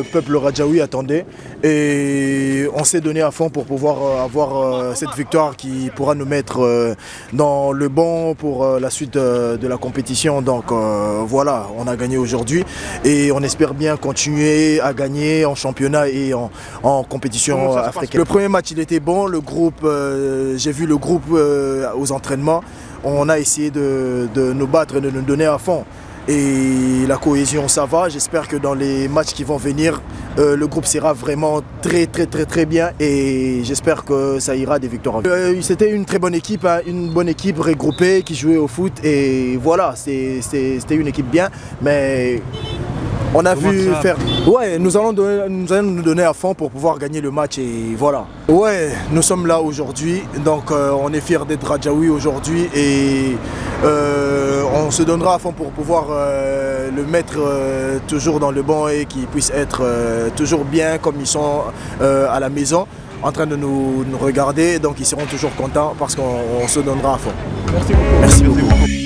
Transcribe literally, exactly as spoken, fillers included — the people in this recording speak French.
peuple Radjaoui attendait. Et on s'est donné à fond pour pouvoir avoir cette victoire qui pourra nous mettre dans le banc pour la suite de la compétition. Donc voilà, on a gagné aujourd'hui et on espère bien continuer à gagner en championnat et en, en compétition africaine. Le premier match il était bon, le groupe, euh, j'ai vu le groupe euh, aux entraînements, on a essayé de, de nous battre et de nous donner à fond. Et la cohésion ça va, j'espère que dans les matchs qui vont venir, euh, le groupe sera vraiment très très très très bien et j'espère que ça ira des victoires. Euh, C'était une très bonne équipe, hein, une bonne équipe regroupée qui jouait au foot et voilà, c'était une équipe bien, mais on a Comment vu ça faire... Ouais, nous allons, donner, nous allons nous donner à fond pour pouvoir gagner le match et voilà. Ouais, nous sommes là aujourd'hui, donc euh, on est fiers d'être Radjaoui aujourd'hui et euh, on se donnera à fond pour pouvoir euh, le mettre euh, toujours dans le banc et qu'il puisse être euh, toujours bien comme ils sont euh, à la maison en train de nous, nous regarder, donc ils seront toujours contents parce qu'on se donnera à fond. Merci beaucoup. Merci beaucoup.